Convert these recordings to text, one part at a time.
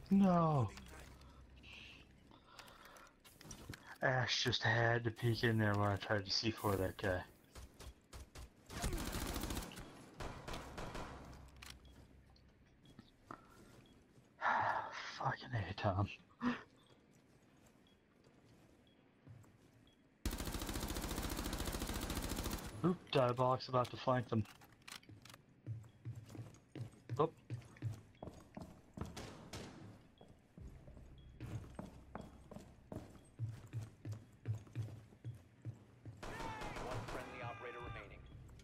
No. Ash just had to peek in there when I tried to C4 that guy. Fucking A, Tom. Oop, Diabolic's about to flank them. Oop. One friendly operator remaining.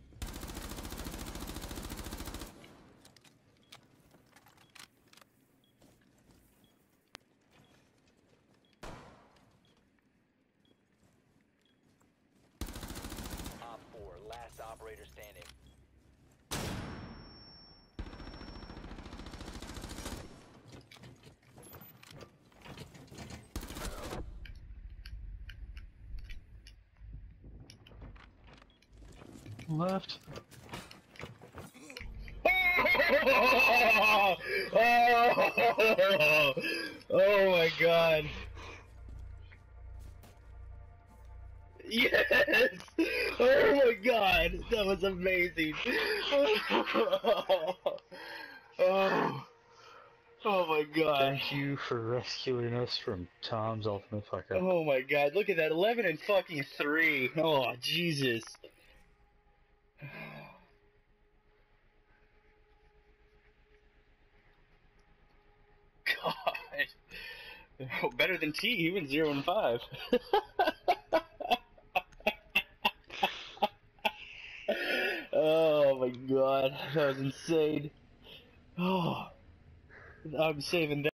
Op 4, last operator standing. Left. Oh my god. Yes! Oh my god, that was amazing. Oh, oh my god. Thank you for rescuing us from Tom's ultimate fuck up. Oh my god, look at that, 11 and fucking 3. Oh, Jesus. God. Oh, better than T, he went 0 and 5. Oh my god, that was insane. Oh, I'm saving that.